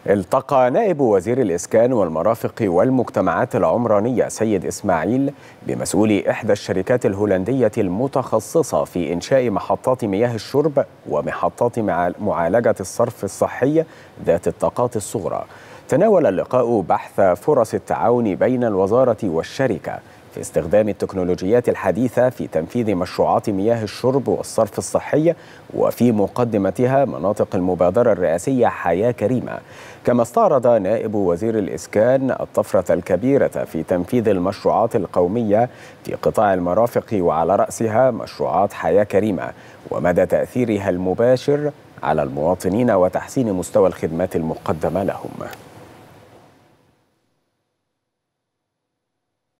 التقى نائب وزير الإسكان والمرافق والمجتمعات العمرانية سيد إسماعيل بمسؤولي إحدى الشركات الهولندية المتخصصة في إنشاء محطات مياه الشرب ومحطات معالجة الصرف الصحي ذات الطاقات الصغرى. تناول اللقاء بحث فرص التعاون بين الوزارة والشركة في استخدام التكنولوجيات الحديثة في تنفيذ مشروعات مياه الشرب والصرف الصحي، وفي مقدمتها مناطق المبادرة الرئاسية حياة كريمة. كما استعرض نائب وزير الإسكان الطفرة الكبيرة في تنفيذ المشروعات القومية في قطاع المرافق، وعلى رأسها مشروعات حياة كريمة، ومدى تأثيرها المباشر على المواطنين وتحسين مستوى الخدمات المقدمة لهم.